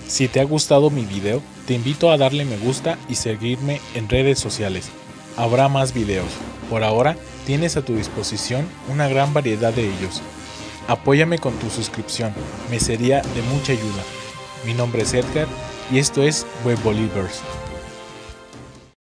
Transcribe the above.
Si te ha gustado mi video, te invito a darle me gusta y seguirme en redes sociales. Habrá más videos. Por ahora, tienes a tu disposición una gran variedad de ellos. Apóyame con tu suscripción, me sería de mucha ayuda. Mi nombre es Edgar y esto es Web Believers.